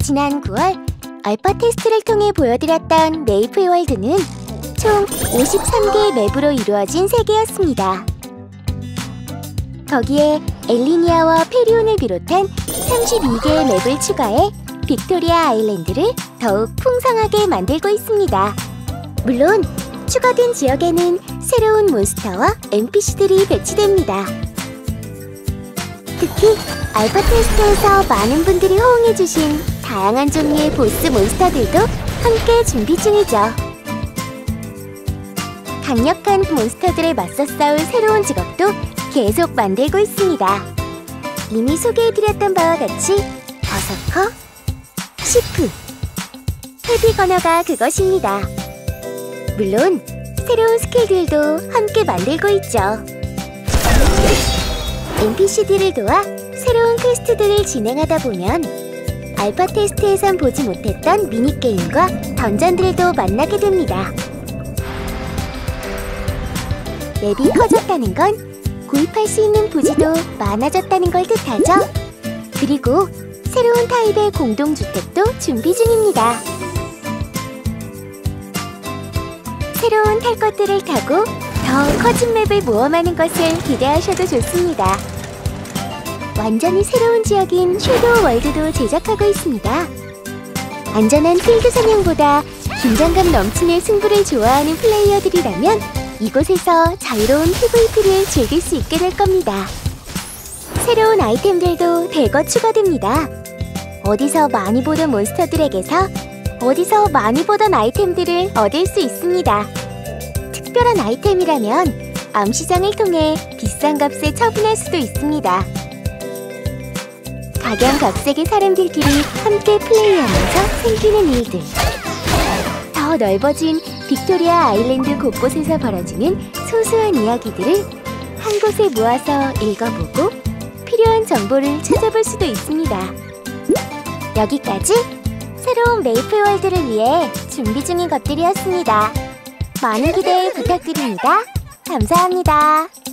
지난 9월 알파 테스트를 통해 보여드렸던 메이플 월드는 총 53개의 맵으로 이루어진 세계였습니다. 거기에 엘리니아와 페리온을 비롯한 32개의 맵을 추가해 빅토리아 아일랜드를 더욱 풍성하게 만들고 있습니다. 물론 추가된 지역에는 새로운 몬스터와 NPC들이 배치됩니다. 특히 알파 테스트에서 많은 분들이 호응해주신 다양한 종류의 보스 몬스터들도 함께 준비 중이죠. 강력한 몬스터들에 맞서 싸울 새로운 직업도 계속 만들고 있습니다. 이미 소개해드렸던 바와 같이 버서커, 시프, 헤비거너가 그것입니다. 물론 새로운 스킬들도 함께 만들고 있죠. NPC들을 도와 새로운 퀘스트들을 진행하다 보면 알파 테스트에선 보지 못했던 미니게임과 던전들도 만나게 됩니다. 맵이 커졌다는 건 구입할 수 있는 부지도 많아졌다는 걸 뜻하죠. 그리고 새로운 타입의 공동주택도 준비 중입니다. 새로운 탈 것들을 타고 더 커진 맵을 모험하는 것을 기대하셔도 좋습니다. 완전히 새로운 지역인 섀도우 월드도 제작하고 있습니다. 안전한 필드 사냥보다 긴장감 넘치는 승부를 좋아하는 플레이어들이라면 이곳에서 자유로운 PVP를 즐길 수 있게 될 겁니다. 새로운 아이템들도 대거 추가됩니다. 어디서 많이 보던 몬스터들에게서 어디서 많이 보던 아이템들을 얻을 수 있습니다. 특별한 아이템이라면 암시장을 통해 비싼 값에 처분할 수도 있습니다. 각양각색의 사람들끼리 함께 플레이하면서 생기는 일들, 더 넓어진 빅토리아 아일랜드 곳곳에서 벌어지는 소소한 이야기들을 한 곳에 모아서 읽어보고 필요한 정보를 찾아볼 수도 있습니다. 여기까지 새로운 메이플 월드를 위해 준비 중인 것들이었습니다. 많은 기대 부탁드립니다. 감사합니다.